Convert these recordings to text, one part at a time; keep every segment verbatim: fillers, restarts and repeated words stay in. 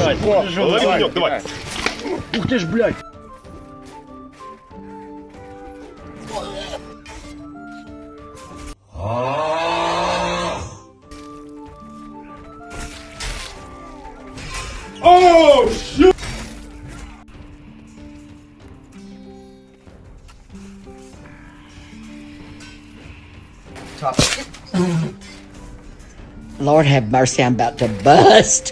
блядь, Лови денек, давай. Ух ты ж, блядь. О, shit! Lord have mercy, I'm about to bust.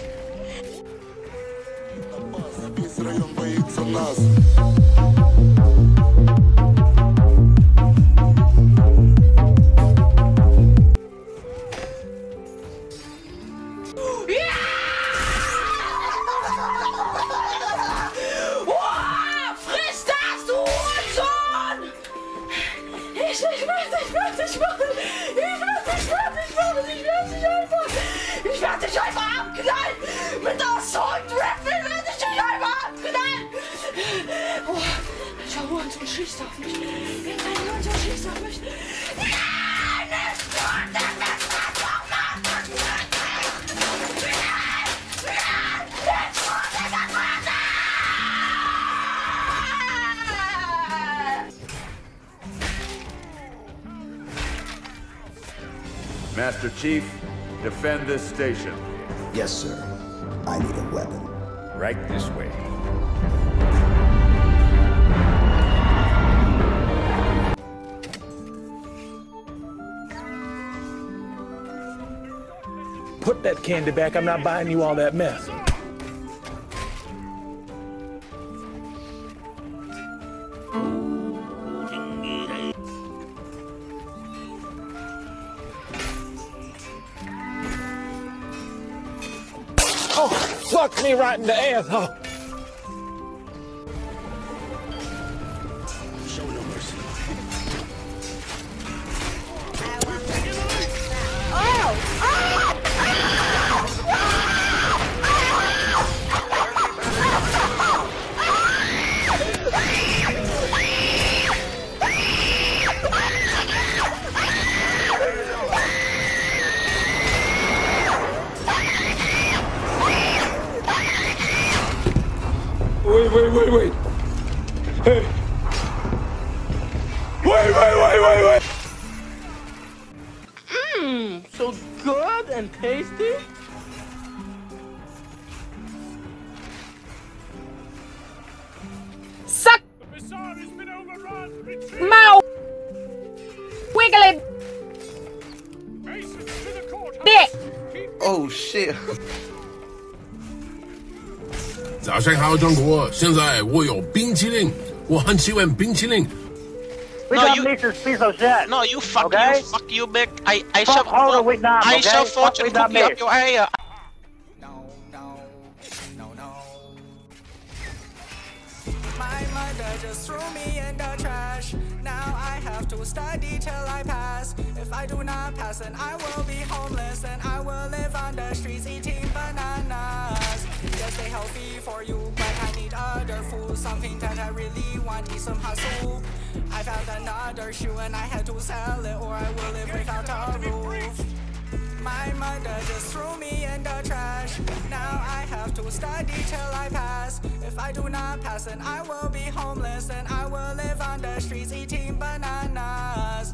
Ich werde dich, ich werde dich machen! Ich werde dich, ich werde dich machen! Ich werde dich einfach! Ich werde dich einfach abknallen! Mit der Assault Rifle werde ich dich einfach abknallen! Oh, schau mal, so schießt auf mich! Irgendein so schießt auf mich! Nein! Es tut nicht! Es tut Master Chief, defend this station. Yes, sir. I need a weapon. Right this way. Put that candy back. I'm not buying you all that mess. Oh, fuck me right in the ass. Oh. Show no mercy. Wait, wait, wait, wait. Hey. Wait, wait, wait, wait, wait. Mmm, so good and tasty. Suck! Mouth! Wiggling! Dick! Oh shit. 早上好，中国！现在我有冰淇淋，我很喜欢冰淇淋。 We No, got you- Mister's piece of shit. No, you fuck Okay? you, fuck you, Mick. I, I Fuck shove, all the Vietnam, I okay? shove Fuck fortune Vietnam cookie up Mick. your area. No, no, no, no. My mother just threw me in the trash. Now I have to study till I pass. If I do not pass, then I will be homeless and I will live on the streets eating bananas. Yes, they healthy for you, but I need other food. Something that I really want is some hustle. I found another shoe and I had to sell it or I will live without a roof. My mother just threw me in the trash. Now I have to study till I pass. If I do not pass, then I will be homeless and I will live on the streets eating bananas.